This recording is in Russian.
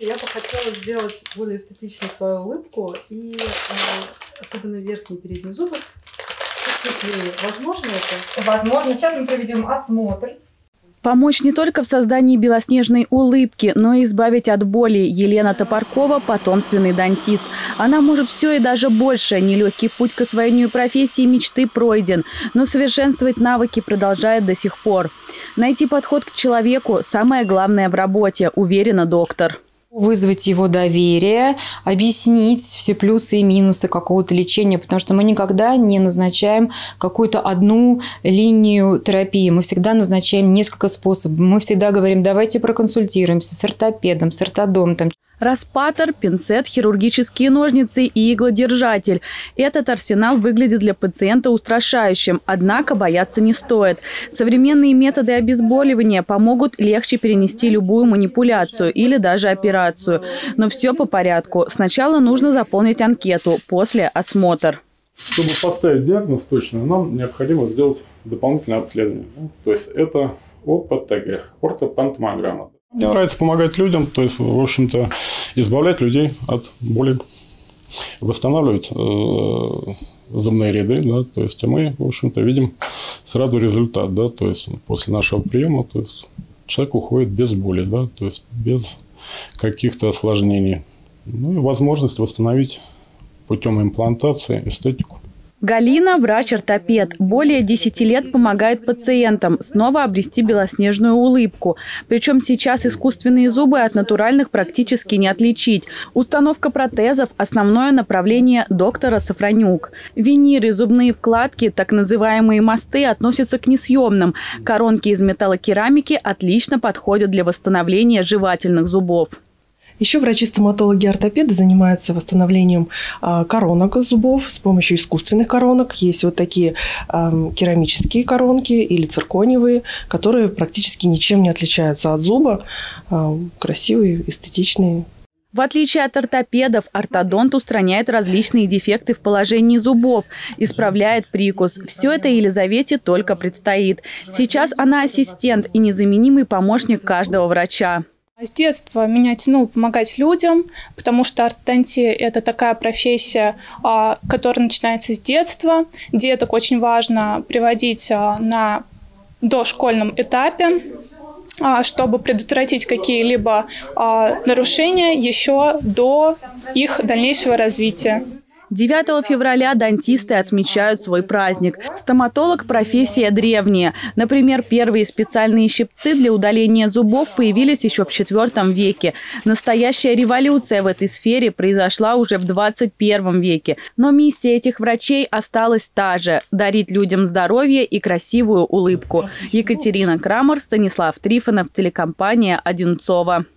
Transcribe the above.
я бы хотела сделать более эстетичной свою улыбку и особенно верхние передние зубы посветлее. Возможно это? Возможно. Сейчас мы проведем осмотр. Помочь не только в создании белоснежной улыбки, но и избавить от боли. Елена Топоркова – потомственный дантист. Она может все и даже больше. Нелегкий путь к освоению профессии мечты пройден, но совершенствовать навыки продолжает до сих пор. Найти подход к человеку – самое главное в работе, уверена доктор. Вызвать его доверие, объяснить все плюсы и минусы какого-то лечения, потому что мы никогда не назначаем какую-то одну линию терапии. Мы всегда назначаем несколько способов. Мы всегда говорим, давайте проконсультируемся с ортопедом, с ортодонтом. Распатор, пинцет, хирургические ножницы и иглодержатель. Этот арсенал выглядит для пациента устрашающим, однако бояться не стоит. Современные методы обезболивания помогут легче перенести любую манипуляцию или даже операцию. Но все по порядку. Сначала нужно заполнить анкету, после осмотр. Чтобы поставить диагноз точно, нам необходимо сделать дополнительное обследование. То есть это ОПТГ, ортопантомограмма. Мне нравится помогать людям, то есть, в общем-то, избавлять людей от боли, восстанавливать зубные ряды, да, то есть, мы, в общем-то, видим сразу результат, да, то есть, после нашего приема, то есть, человек уходит без боли, да, то есть, без каких-то осложнений. Ну и возможность восстановить путем имплантации эстетику. Галина – врач-ортопед. Более 10 лет помогает пациентам снова обрести белоснежную улыбку. Причем сейчас искусственные зубы от натуральных практически не отличить. Установка протезов – основное направление доктора Сафронюк. Виниры, зубные вкладки, так называемые мосты относятся к несъемным. Коронки из металлокерамики отлично подходят для восстановления жевательных зубов. Еще врачи-стоматологи-ортопеды занимаются восстановлением коронок зубов с помощью искусственных коронок. Есть вот такие керамические коронки или циркониевые, которые практически ничем не отличаются от зуба. Красивые, эстетичные. В отличие от ортопедов, ортодонт устраняет различные дефекты в положении зубов, исправляет прикус. Все это Елизавете только предстоит. Сейчас она ассистент и незаменимый помощник каждого врача. С детства меня тянуло помогать людям, потому что ортодонтия – это такая профессия, которая начинается с детства. Деток очень важно приводить на дошкольном этапе, чтобы предотвратить какие-либо нарушения еще до их дальнейшего развития. 9 февраля дантисты отмечают свой праздник. Стоматолог – профессия древняя. Например, первые специальные щипцы для удаления зубов появились еще в IV веке. Настоящая революция в этой сфере произошла уже в 21 веке. Но миссия этих врачей осталась та же – дарить людям здоровье и красивую улыбку. Екатерина Крамер, Станислав Трифонов, телекомпания «Одинцово».